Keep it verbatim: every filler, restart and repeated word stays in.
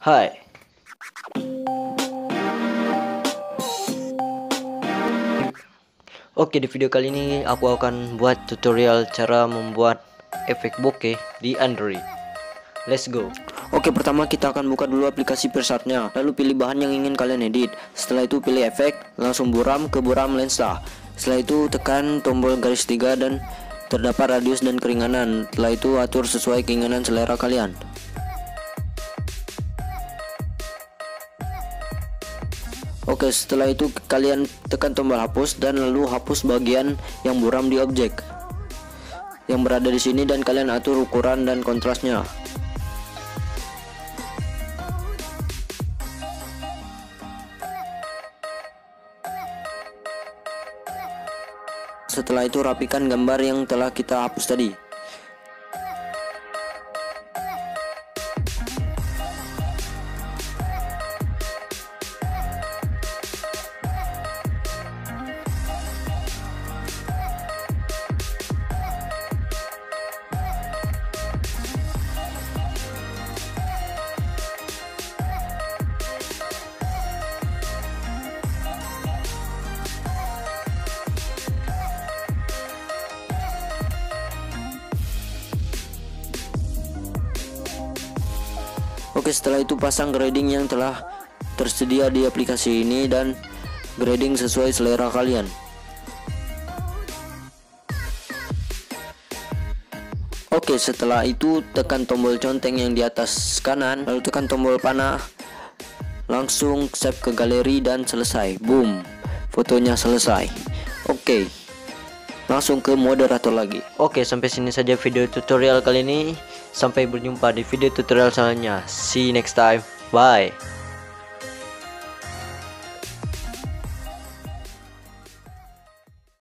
Hai. Oke, di video kali ini aku akan buat tutorial cara membuat efek bokeh di Android. Let's go. Oke, pertama kita akan buka dulu aplikasi PicsArtnya, lalu pilih bahan yang ingin kalian edit. Setelah itu pilih efek, langsung buram ke buram lensa. Setelah itu tekan tombol garis tiga dan terdapat radius dan keringanan. Setelah itu atur sesuai keinginan selera kalian. Oke, setelah itu kalian tekan tombol hapus dan lalu hapus bagian yang buram di objek yang berada di sini dan kalian atur ukuran dan kontrasnya. Setelah itu rapikan gambar yang telah kita hapus tadi. Oke, setelah itu pasang grading yang telah tersedia di aplikasi ini dan grading sesuai selera kalian. Oke, setelah itu tekan tombol conteng yang di atas kanan, lalu tekan tombol panah, langsung save ke galeri dan selesai. Boom, fotonya selesai. Oke, langsung ke moderator lagi. Oke, sampai sini saja video tutorial kali ini. Sampai berjumpa di video tutorial selanjutnya. See you next time. Bye.